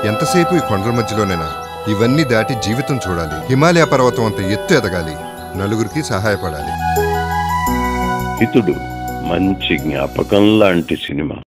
ఎంతసేపు ఈ కొండల మధ్యలోనేనా? ఇవన్నీ దాటి జీవితం చూడాలి. హిమాలయ పర్వతం అంత ఎత్తు ఎదగాలి. నలుగురికి సహాయపడాలి. హితుడు మంచి జ్ఞాపకం లాంటి సినిమా.